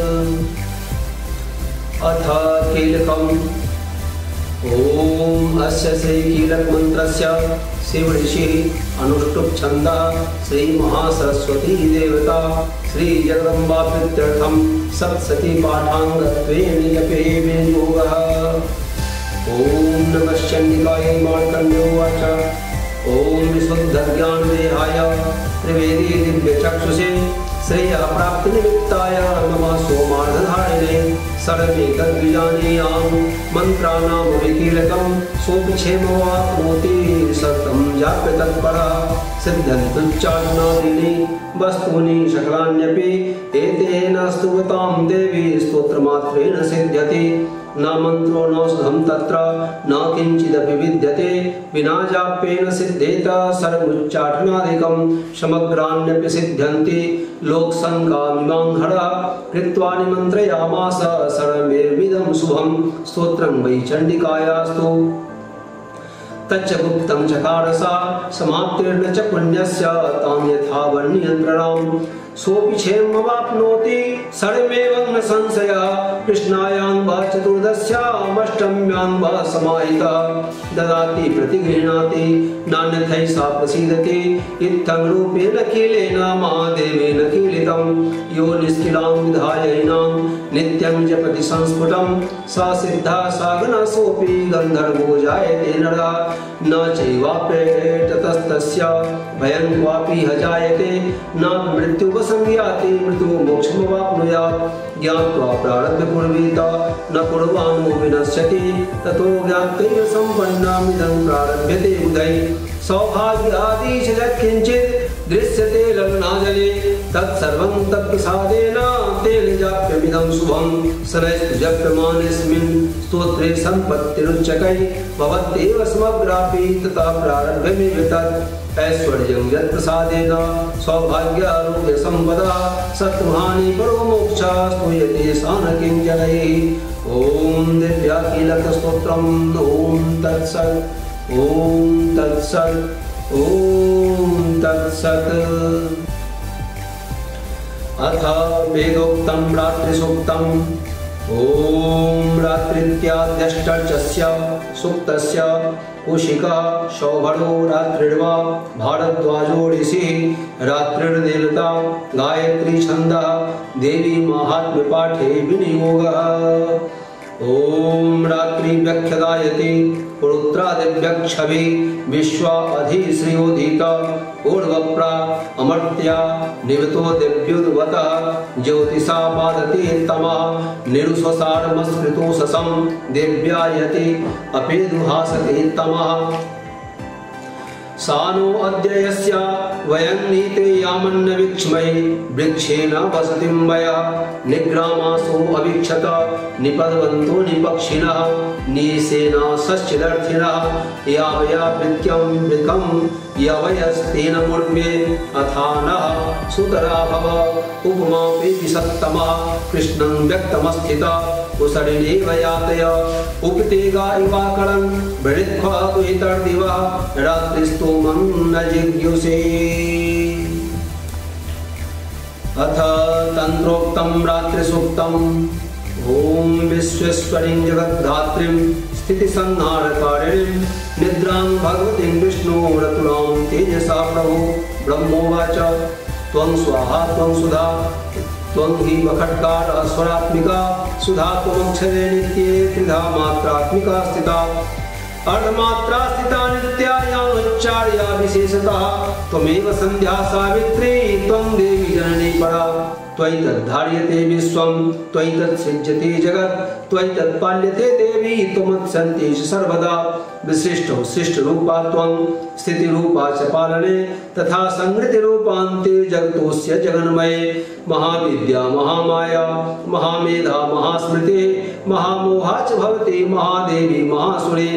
अथ कीलकम्। ॐ अस्य श्री कीलक मंत्रस्य शिव ऋषिः अनुष्टुप छन्दः श्री महासरस्वती देवता श्री जगदम्बा प्रीत्यर्थं सप्तशती पाठाङ्गत्वेन जपे योगः। ॐ नमः चण्डिकाय मार्कण्डेयोवाच ॐ विशुद्धज्ञानदेहाय त्रिवेदी दिव्यचक्षुषे श्रेयःप्राप्तिनिमित्ताय नमः सोमार्धधारिणे सर्वमेतद्विजानीयां मन्त्राणामविकीलकं सोऽपिक्षेमवाप्नोति सततं जाप्यतत्परः सिद्ध्यन्त्युच्चाटनादीनि वस्तूनि सकलान्यपि एतेन स्तुवतां देवी स्तोत्रमात्रेण सिद्ध्यति न मंत्रो न सुधम तत्र न किंचिदपि विद्यते विना जाप्येन सिद्धेत सर्वमुच्चाटनादिकं समग्राण्यपि सिद्ध्यन्ति लोकसंकामिमांहरः कृत्वा निमन्त्रयामास सर्वमेर्विदं शुभं स्तोत्रं वै चण्डिकायास्तु तच्च गुप्तं चकार सा समाप्तिर्न च पुण्यस्य तां यथा वर्णयन्त्रणां सोऽपि क्षेमवाप्नोति सर्वमेवं न संशयः कृष्णायां वा चतुर्दश्यामष्टम्यां वा समाहितः ददाति प्रतिगृह्णाति नान्यथैषा प्रसीदति इत्थं रूपेण कीलेन महादेवेन कीलितं यो निष्किलां विधायैनां नित्यं जपति संस्फुटं सा सिद्धा सागना सोऽपि गन्धर्वो जायते नरः न चैवाप्येततस्तस्य भयं क्वापि ह जायते न मृत्युवसंयाति मृत्युः मोक्षमवाप्नुयात् ज्ञात्वा प्रारब्धपूर्वीत न कुर्वाणो विनश्यति ततो ज्ञात्वैव सम्पन्नमिदं प्रारभ्यते बुधैः सौभाग्यादि च यत्किञ्चित् दृश्यते लग्नाजले तत्सर्वं तत्प्रसादेन तेन जाप्यमिदं शुभं शनैस्तु जप्यमानेऽस्मिन् स्तोत्रे सम्पत्तिरुच्चकै भवत्येव समग्रापि ततः प्रारभ्यमेव तत् ऐश्वर्यं यत्प्रसादेन सौभाग्यारोग्यसम्पदा सत्त्वहानि परो मोक्षः स्तूयते सा न किञ्चनैः। ॐ दिव्याकीलकस्तोत्रम्। ॐ तत्सत्। ॐ तत्सत्। ॐ तत्सत्। अथ वेदोक्तं रात्रिसूक्तम्। ॐ रात्रित्याद्यष्टर्चस्य सूक्तस्य कुशिका शौभरो रात्रिर्वा भारद्वाजो ऋषिः रात्रिर्देवता गायत्री छन्दः देवी माहात्म्यपाठे विनियोगः। ॐ रात्रि व्याख्यदायति पुरुत्रादिव्यक्षभि विश्वा अधि श्रियोधीत ऊर्ध्वप्रा अमर्त्या निवतो दिव्युद्वतः ज्योतिषा पादते तमः निरुषसारमस्कृतोषसं दिव्यायति अपेदुहासते तमः सानो अद्य यस्य वयं नीते यामन्न विक्ष्मै वृक्षेण वसतिं वयः निग्रामासो अवीक्षत निपद्वन्तो निपक्षिणः निशेना सश्चिदर्थिनः यावया वृत्यं वृकं यवयस्तेन मूर्मे अथानः सुतरा भव उपमापि विसत्तमः कृष्णं व्यक्तमस्थितः कुसरिणेव यातय उपतेगा इवाकलं वृद्ध्वा तुहितर्दिवः रात्रिस्तोमं न जिज्ञुषे। अथ तन्त्रोक्तं रात्रिसूक्तम्। ॐ विश्वेश्वरीं जगद्धात्रीं स्थितिसंहारकारिणीं निद्रां भगवतीं विष्णोरतुलां तेजसा प्रभो ब्रह्मोवाच त्वं स्वाहा त्वं सुधा त्वं हि वखट्कार स्वरात्मिका सुधा त्वमक्षरे नित्ये त्रिधा मात्रात्मिका स्थिता अर्धमात्रा स्थिता नित्या यानुच्चार्या विशेषतः त्वमेव संध्या सावित्री त्वं देवी जननी परा त्वयि तद्धार्यते विश्वं त्वयि तत्सृज्यते जगत् त्वयि तत्पाल्यते देवी त्वमत्सन्तेषु सर्वदा विशिष्टो सृष्ट रूपा त्वं स्थिति रूपा च पालने तथा संहृति रूपान्ते जगतोस्य जगन्मये महाविद्या महामाया महामेधा महास्मृति महामोहा च भवति महादेवी महासुरे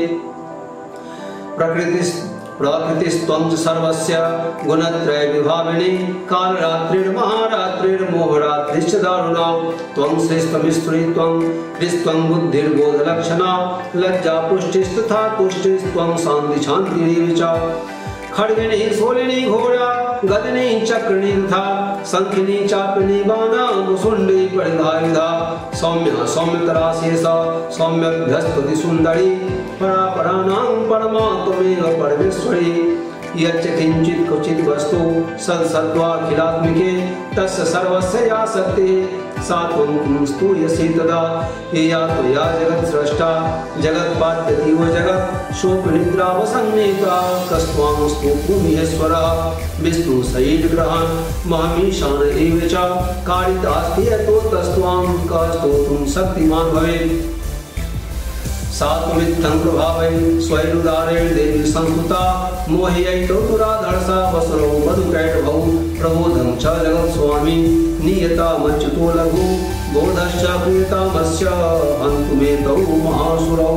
प्रकृतिस्त्वं च सर्वस्य गुणत्रय विभाविनी कालरात्रिर्महारात्रिर्मोहरात्रिश्च दारुणा त्वं श्रेष्ठमिस्त्री त्वं हृस्त्वं बुद्धिर्बोधलक्षणा लज्जा पुष्टिस्तथा तुष्टिस्त्वं शान्ति शान्तिरेव च खड्गिनी शूलिनी घोड़ा गदिनी चक्रिणी तथा शंखिनी चापिनी बाणा मुसुंडी परिधायुधा सौम्या सौम्यतरा शेषा सौम्यभ्यस्तुति सुंदरी परा परानां परमा त्वमेव परमेश्वरी यच्च किंचित् क्वचित् वस्तु सद्सत्त्वाखिलात्मिके तस्य सर्वस्य या शक्तिः सा त्वं स्तूयसे तदा या त्वया जगत्स्रष्टा जगत्पाद्यतीव जगत् शोकनिद्रावसन्नेता कस्त्वां स्तोतुमीश्वरः विष्णुशयीर्ग्रहान् महमीशान एव च कारितास्ति यतोऽस्तस्त्वां कः स्तोतुं शक्तिमान् भवेत् सात्वित्थं प्रभावै स्वैरुदारेण देवी संस्कृता मोहयैतो दुराधर्षा वसुरौ मधुकैटभौ प्रबोधं च जगत्स्वामी नियतामच्युतो लघु बोधश्च प्रियतामस्य हन्तुमेतौ महासुरौ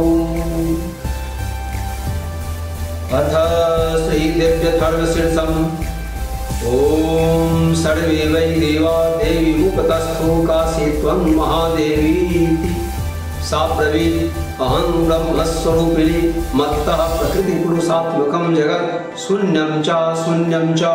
अथ श्रीदेव्यथर्वशीर्षम् ॐ सर्वे वै देवा देवी मुपतस्थो काशी त्वं महादेवी सा ब्रवीत् अहं ब्रह्मस्वरूपिणी मत्तः प्रकृतिपुरुषात्मकं जगत् शून्यं च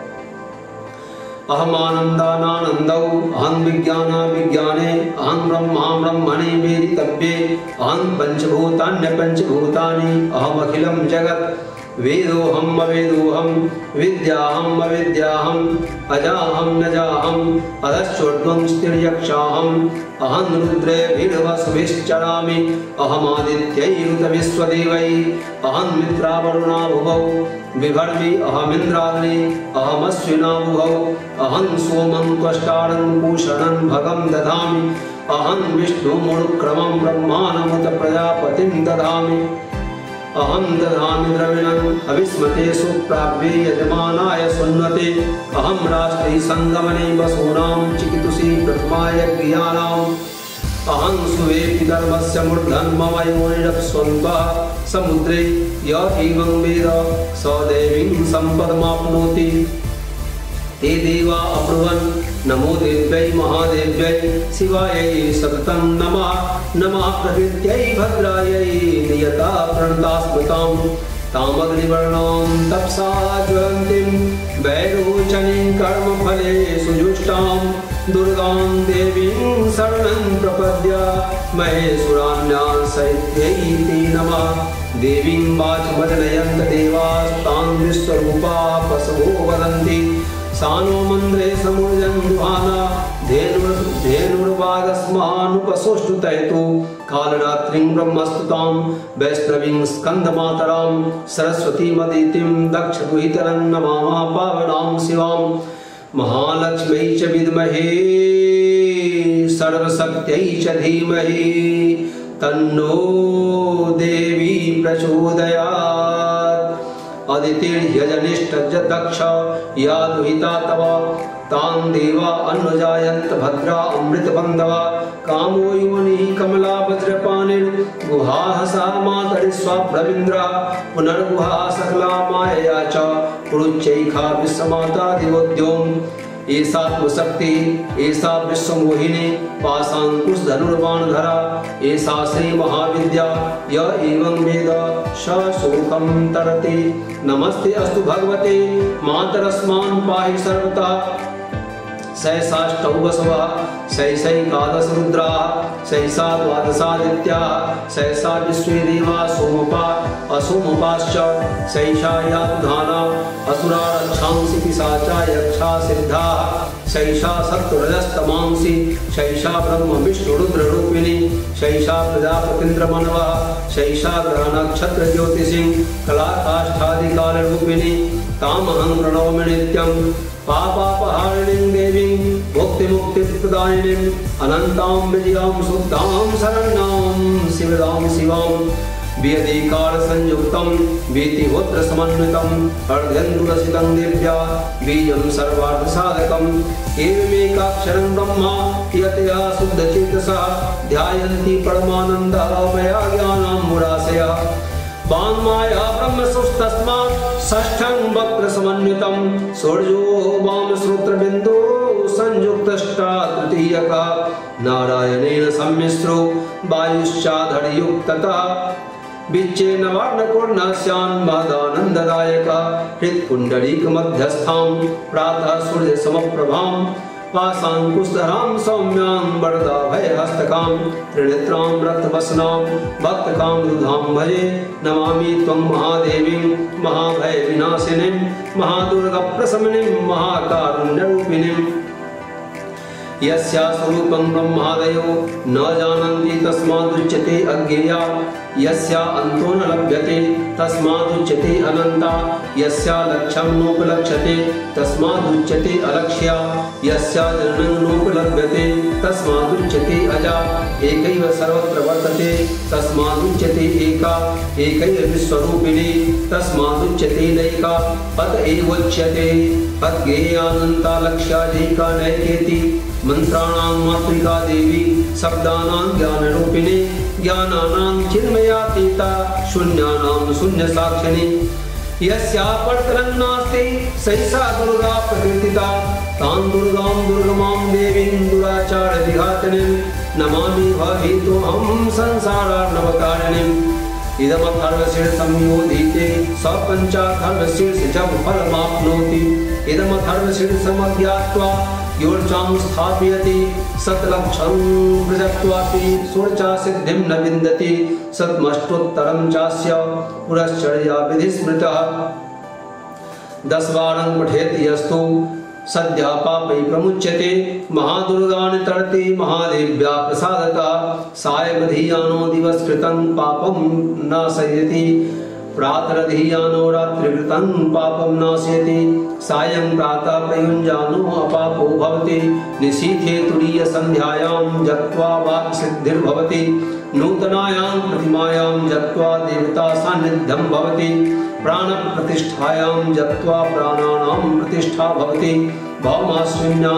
अहमानन्दानानन्दौ अहं विज्ञानाविज्ञाने अहं ब्रह्मा ब्रह्मणे वेदितव्ये अहं पञ्चभूतान्यपञ्चभूतानि अहमखिलं जगत् वेदोऽहम् अवेदोऽहं विद्याहम् अविद्याहम् अजाहं नजाहम् अधश्चोर्ध्वं स्थिर्यक्षाहम् अहं रुद्रेभिर्वसुभिश्चरामि अहमादित्यैरुत विश्वदेवैः अहं मित्रावरुणा भुवौ बिभर्मि अहमिन्द्राग्नि अहमश्विनाभुवौ अहं सोमं त्वष्टारं पूषणं भगं दधामि अहं विष्णुमुनुक्रमं ब्रह्माणमुत प्रजापतिं दधामि अहं दधामि द्रविणं अविस्मते सुप्राप्ये यजमानाय सुन्वते अहं राष्ट्रे संगमने वसूनां चिकितुषी प्रथमाय क्रियाणाम् अहं सुवेति धर्मस्य मूर्धन् मम योनिरप्स्वन्तः समुद्रे य एवं वेद स देवीं सम्पदमाप्नोति ते देवा अब्रुवन् नमो देव्यै महादेव्यै शिवायै सततं नमः नमः प्रकृत्यै भद्रायै नियता प्रणतास्मृतां तामग्निवर्णां तपसा ज्वलन्तीं वैरोचनीं कर्मफले सुजुष्टां दुर्गां देवीं शरणं प्रपद्य महेश्वराण्यां सैत्यै ते नमः देवीं वाचमजनयन्त देवास्तां विश्वरूपा पशवो वदन्ति सानो मन्द्रे समुर्जन् दुहाना धेनुर्वागस्मानुपसोष्टुतयतु कालरात्रिं ब्रह्मस्तुतां वैष्णवीं स्कन्दमातरां सरस्वतीमदितिं दक्षदुहितरं नमामः पावनां शिवां महालक्ष्म्यै च विद्महे सर्वशक्त्यै च धीमहि तन्नो देवी प्रचोदयात् अदितिर्यजनिष्ठ दक्ष या दुहिता तव तां देवा अन्वजायन्त भद्रा अमृतबन्धवा कामो योनिः कमला वज्रपाणिर्गुहाः सा मातरिस्वा ब्रवीन्द्रा पुनर्गुहा सकला मायया च पुरुच्चैखा विश्वमाता दिवोद्योम् ऐसा शक्ति ऐसा विश्वमोहिनी पाशांकुश धनुर्बाणधरा ऐसा श्री महाविद्या य एवं वेद स शोकं तरति नमस्ते अस्तु भगवते मातरस्मान् पाहि सर्वतः सहसाष्टौ वसवः सहसैकादश रुद्राः सहसा द्वादशादित्याः सहसा विश्वे देवाः सोमपा असोमपाश्च सहसा यातुधाना असुरा रक्षांसि पिशाचा यक्षा सिद्धाः सहसा सत्वरजस्तमांसि सहसा ब्रह्म विष्णु रुद्र रूपिणी सहसा प्रजापतीन्द्रमनवः सहसा ग्रह नक्षत्र ज्योतिषी कलाकाष्ठादिकाल रूपिणी तामहं प्रणौमि नित्यं पापापहारिणीं देवीं मुक्तिप्रदायिनीं अनन्तां विजयां शुद्धां शरण्यां शिवदां शिवां वेदिकाल संयुक्तं वीतिहोत्र समन्वितं अर्धेन्दुरसितं दिव्या बीजं सर्वार्थ साधकम् एवमेकाक्षरं ब्रह्मा यतया शुद्धचेतसः ध्यायन्ति परमानन्दः मया ज्ञानं मुराशयः वाङ्माया ब्रह्मसुस्तस्मात् षष्ठं वक्र समन्वितं सूर्यो वाम श्रोत्रबिन्दो संयुक्तष्टा तृतीयकः नारायणेन सम्मिश्रो वायुश्चाधरयुक्ततः विच्चेन वर्णपूर्णस्यान् महदानन्ददायकः हृत्पुण्डरीकमध्यस्थां प्रातः सूर्यसमप्रभां पाशाङ्कुशधरां सौम्यां वरदाभयहस्तकां त्रिनेत्रां रक्तवसनां भक्तकां दुधां भजे नमामि त्वं महादेवीं महाभयविनाशिनीं महादुर्गप्रशमनीं महाकारुण्यरूपिणीं यस्या स्वरूपं ब्रह्मादयो न जानन्ति तस्मादुच्यते अज्ञेया यस्या अन्तो न लभ्यते तस्मादुच्यते अनन्ता यस्या लक्ष्यं नोपलक्ष्यते तस्मादुच्यते अलक्ष्या यस्या जननं नोपलभ्यते तस्मादुच्यते अजा एकैव सर्वत्र वर्तते तस्मादुच्यते एका एकैव विश्वरूपिणी तस्मादुच्यते नैका अत एवोच्यते अज्ञेयानन्ता लक्ष्या नैका नैकेति मंत्राणां मातृका देवी शब्दानां ज्ञानरूपिणी ज्ञानानां चिन्मयातीता शून्यानां शून्यसाक्षिणी यस्या परतरं नास्ति सैसा दुर्गा प्रकीर्तिता तां दुर्गां दुर्गमां देवीं दुराचारविघातिनीं नमामि भवेतोऽहं संसारार्णवकारिणीम् इदमथर्वशीर्षंयोधीते सपञ्चाथर्वशीर्षजं फलमाप्नोति इदमथर्वशीर्षमज्ञात्वा योर्चां स्थापयति सतलक्षं प्रजक्त्वापि सोर्चा सिद्धिं न विन्दति सत्मष्टोत्तरं चास्य पुरश्चर्या विधिस्मृतः 10 वारं पठेत् यस्तु सद्यः पापै प्रमुच्यते महादुर्गानि तरति महादेव्या प्रसादतः सायमधीयानो दिवसकृतं पापं नाशयति प्रातरधीयानो रात्रिकृतं पापं नाशयति सायं प्रातः प्रयुञ्जानो अपापो भवति निशीथे तुरीयसन्ध्यायां जत्वा वाक्सिद्धिर्भवति नूतनायां प्रतिमायां जत्वा देवता सान्निध्यं भवति प्राणप्रतिष्ठायां जत्वा प्राणानां प्रतिष्ठा भवति भौमास्विन्यां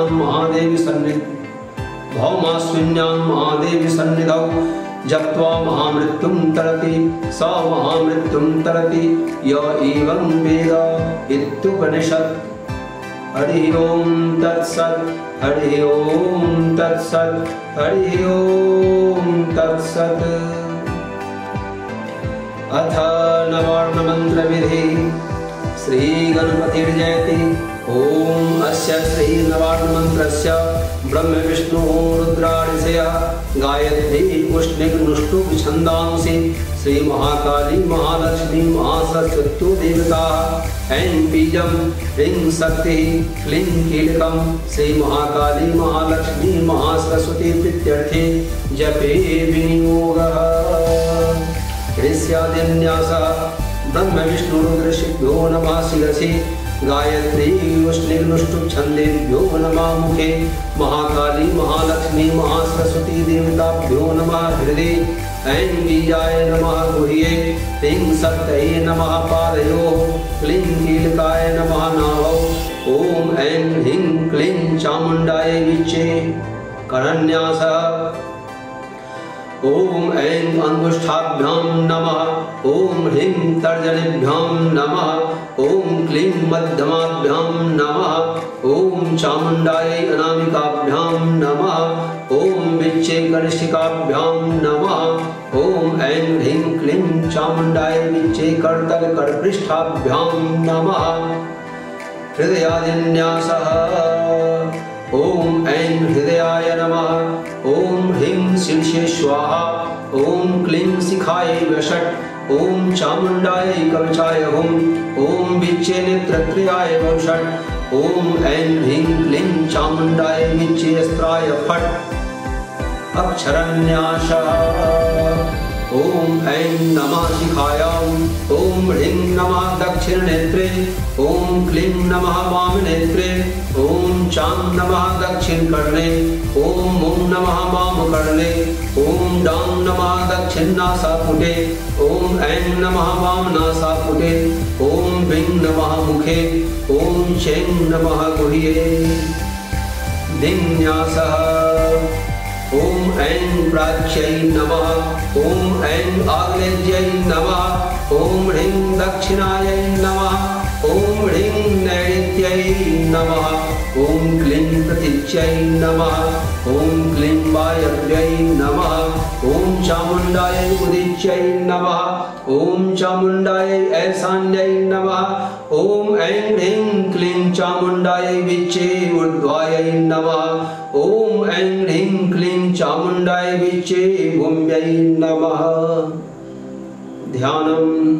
महादेवी सन्निधौ जप्त्वा महामृत्युं तरति स महामृत्युं तरति य एवं वेद इत्युपनिषत्। हरि ओम तत्सत् हरि ओम तत्सत् हरि ओम तत्सत्। अथ नवार्णमन्त्रविधि श्री गणपतिर्जयति। ओम अस्य श्री नवार्णमन्त्रस्य ब्रह्म विष्णु रुद्रादिशयः गायत्री उष्णिकनुष्टुप् छन्दांसि श्री महाकाली महालक्ष्मी महासरस्वती देवताः ऐं बीजं ह्रीं शक्तिः क्लीं कीलकं श्री महाकाली महालक्ष्मी महासरस्वती प्रीत्यर्थे जपे विनियोगः। ऋष्यादिन्यासः ब्रह्म विष्णु रुद्रशिभ्यो नमः शिरसि गायत्री उष्णिकनुष्टुप् छन्देभ्यो नमः मुखे महाकाली महालक्ष्मी महासरस्वती देवताभ्यो नमः हृदि ऐं बीजाय नमः गुह्ये ह्रीं शक्तये नमः पादयोः क्लीं कीलकाय नमः नाभौ ॐ ऐं ह्रीं क्लीं चामुण्डाय वीचे करन्यासः। ओम ऐं अंगुष्ठाभ्यां नमः ओम ह्रीं तर्जनीभ्यां नमः ओम क्लीं मध्यमाभ्यां नमः ओम चामुण्डाय अनामिकाभ्यां नमः ओम विच्चे कनिष्ठिकाभ्यां नमः ओम ऐं ह्रीं क्लीं चामुण्डाय विच्चे करतलकरपृष्ठाभ्यां नमः। हृदयादिन्यासः ओम ऐं हृदयाय नमः। ओम ह्रीं शीर्षे स्वाहा। ओम क्लीं शिखायै वषट्। ओम चामुण्डायै कवचाय हुं। ओम विच्चे नेत्रत्रयाय वषट्। ओम ऐं ह्रीं क्लीं चामुण्डायै विच्चे अस्त्राय फट्। अक्षरन्यासः। ओम ऐं नमः शिखायां। ओम ह्रीं नमः दक्षिणनेत्रे। ओम क्लीं नमः वामनेत्रे। ओम चां नमः दक्षिणकर्णे। ओम मुं नमः वामकर्णे। ओम डां नमः दक्षिणनासापुटे। ओम ऐं नमः वामनासापुटे। ओम ह्रीं नमः मुखे। ओम चैं नमः गुह्ये। दिन्यासः। ओम ऐं प्राच्यै नमः। ओम ऐं आग्नेययै नमः। ओम ह्रीं दक्षिणायै नमः। ओम ह्रीं नैऋत्यै नमः। ओम क्लीं प्रतीच्यै नमः। ओम क्लीं वायव्यै नमः। ओम चामुण्डायै उदीच्यै नमः। ओम चामुण्डायै ऐशान्यै नमः। ओम ऐं ह्रीं क्लीं चामुण्डायै विच्चे ऊर्ध्वायै नमः। ओम ऐं ह्रीं क्लीं चामुण्डायै विच्चे भूम्यै नमः। ध्यानम्।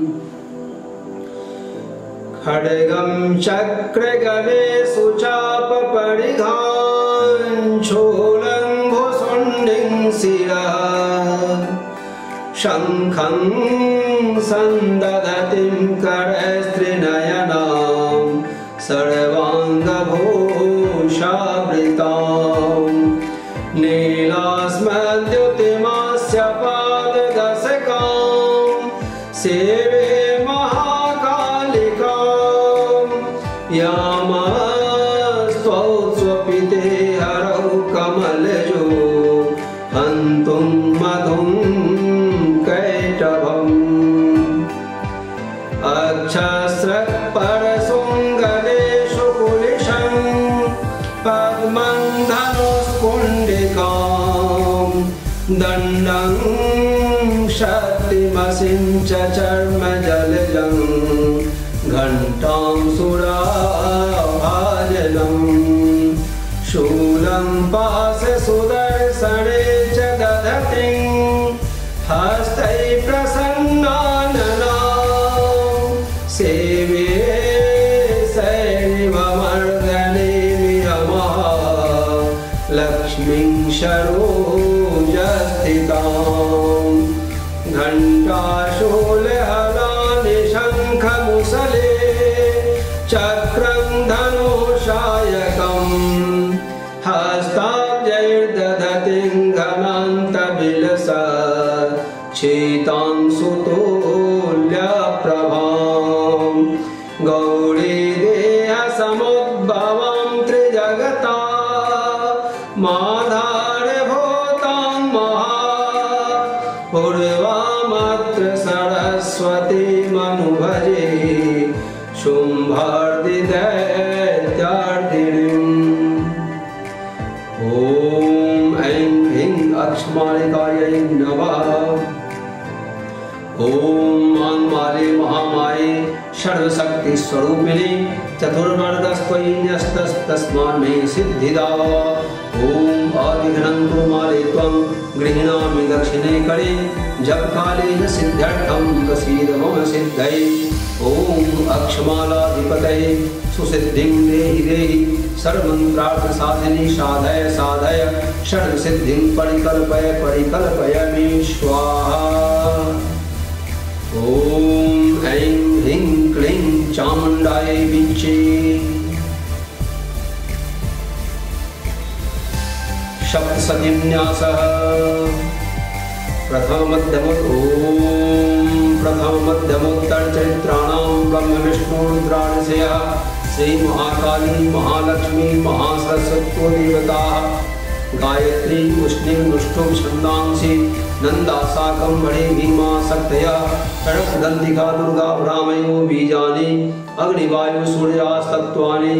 खड्गं चक्रगदेषु चापपरिघां शूलं भुशुण्डिं शिरः। शङ्खं सन्दधतिं करस्त्रिनयनां सर्वाङ्गभूषावृतां। नीलास्मद्युतिमस्य पाददशकां सेवे यामस्त्वौस्वपिते हरौ कमलजो हन्तुं मधुं कैटभम्। अक्षस्रक्परशृङ्गदेषु कुलिशं पद्मं धनुष्पुण्डिकां दण्डं शक्तिमसिं च चर्मजलजं घण्टां सुराभाजनम्। शूलं पाशसुदर्शने च दधतिं हस्तैः प्रसन्नाननां सेवे सैनिवमर्दने विरमः लक्ष्मीं सरोजस्थितां। घण्टाशूलहलानि शङ्खमुसले चक्रं धनुषायकं हस्ताब्जैर्दधतिं घनान्तबिलसत् चेतां सुतुल्यप्रभां। गौरीदेहसमुद्भवां त्रिजगता माधारभूतां पूर्वामत्र सरस्वतीमनुभजे शुम्भार्दिदैत्यार्दिनीम्। ओम ऐं ह्रीं अक्षमालिकायै नमः। ओम माङ्माले महामाये षड्शक्तिस्वरूपिणे चतुर्वर्गस्त्वयि न्यस्तस्तस्मान्मे सिद्धिदा। ओम अविघ्नं कुरु माले त्वं गृह्णामि दक्षिणे करे जपकाले न सिद्ध्यर्थं प्रसीद मम सिद्धये। ओम अक्षमालाधिपतये सुसिद्धिं देहि देहि सर्वमन्त्रार्थ साधिनि साधय साधय षड्सिद्धिं परिकल्पय परिकल्पय मे स्वाहा। ओम ऐं ह्रीं क्लीं चामुण्डायै विच्चे सप्तसतीन्यासः। प्रथममध्यमोत्तरचरित्राणां ब्रह्मविष्णुरुद्राणस्य श्रीमहाकाली महालक्ष्मी महासरस्वती देवताः गायत्री उष्णीं नुष्टुं छन्दांसि नन्दाशाकम्भरी भीमा शक्तया षडक्षदन्तिका दुर्गा ब्राह्मयो बीजानि अग्निवायु सूर्यास्तत्त्वानि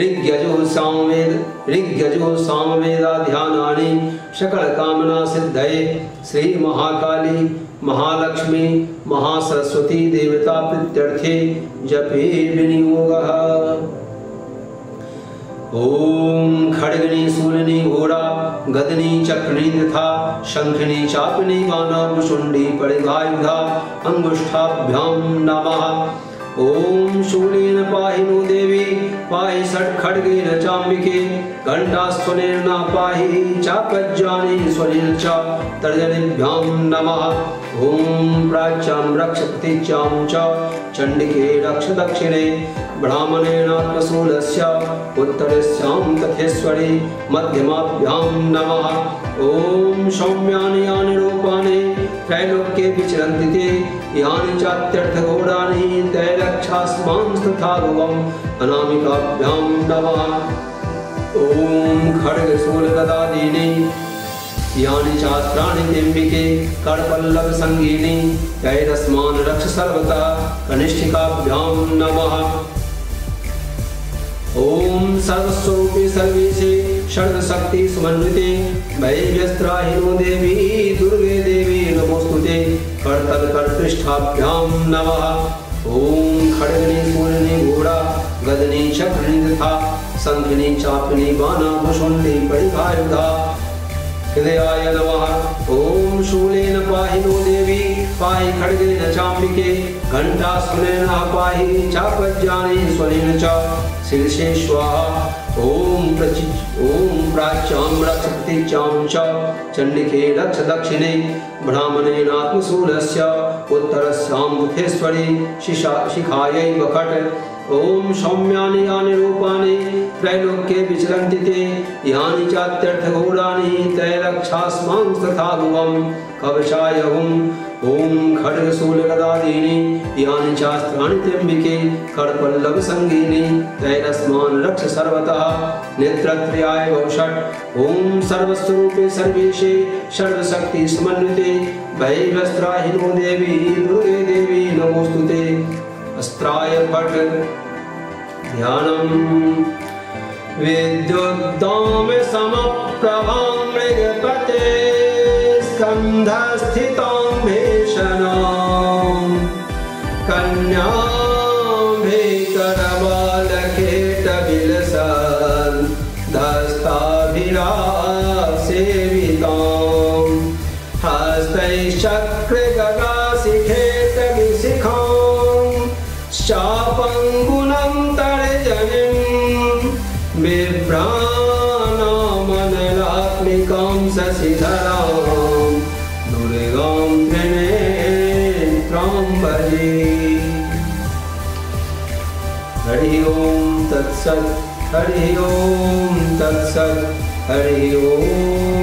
ऋग्यजो सामवेदाध्यानानि सकलकामना सिद्धये। श्री महाकाली महालक्ष्मी महासरस्वती देवता प्रीत्यर्थे जपे विनियोगः। ओम खड्गनी शूलनी घोड़ा गदनी चक्रनी तथा शंखनी चापनी बाना मुशुंडी परिघायुधा अंगुष्ठाभ्याम नमः। ओम शूलेन पाहि नो देवी पाहि षट् खड्गेन चाम्बिके घंटास्वनेन पाहि चापज्यानि स्वनेन च तर्जनीभ्यां नमः। ओम प्राच्यां रक्ष प्रतीच्यां च चंडिके रक्ष दक्षिणे ब्राह्मणेनात्मशूलस्य उत्तरस्यां तथेश्वरी मध्यमाभ्यां नमः। ओम सौम्यानि यानि रूपाणि त्रैलोक्ये विचरन्ति ते यानि चात्यर्थघोराणि त्रैलक्षास्मांस्तथा ध्रुवम् अनामिकाभ्यां नमः। ओम खड्गशूलगदादीनि यानि चास्त्राणि तेऽम्बिके करपल्लव संगीनि तैरस्मान् रक्ष सर्वतः कनिष्ठिकाभ्यां नमः। ओम सर्वस्वरूपे सर्वेशे षड्शक्ति समन्विते वैव्यस्त्राहिनो देवी दुर्गे देवी नमोस्तुते करतल करपृष्ठाभ्यां नमः। ओम खड्गनी शूलनी घोड़ा गदनी चक्रनी तथा शंखनी चापनी बाना मुशुंडी परिघायुधा हृदयाय नमः। ओम शूलेन पाहि नो देवी पाहि खड्गेन चाम्बिके घंटास्वनेन पाहि चापज्यानि स्वनेन च शीर्षे स्वाहा। ओम प्राच्यां रक्ष प्रतीच्यां च चंडिके रक्ष दक्षिणे ब्राह्मणेनात्मशूलस्य उत्तरस्यां तथेश्वरी शिखायै वखट। ओम सौम्यानि यानि रूपाणि त्रैलोक्ये विचरन्ति ते यानि चात्यर्थघोराणि त्रैलक्षास्मांस्तथा ध्रुवम् कवचाय हुम्। ओम खड्गशूलगदादीनि यानि चास्त्राणि त्र्यम्बिके करपल्लव संगीनि तैरस्मान् रक्ष सर्वतः नेत्रत्रयाय वषट्। ओम सर्वस्वरूपे सर्वेशे षड्शक्ति समन्विते वैव्यस्त्राहिनो देवी दुर्गे देवी नमोस्तुते। अस्त्राय फट् ध्यानम् विद्युद्दाम समप्रभां मृगपते स्कन्धस्थितां भेषणां कन्याभिकरबालखेटविलसन् धस्ताभिरासेवितां हस्तैश्चक्रगदाशिखेटविशिखां शापङ्गुलं तर्जनीं बिभ्राणामनलात्मिकां शशिधरां दुर्गां त्रिनेत्रां भजे। हरि ओम तत्सत् हरि ओम तत्सत् हरि ओम।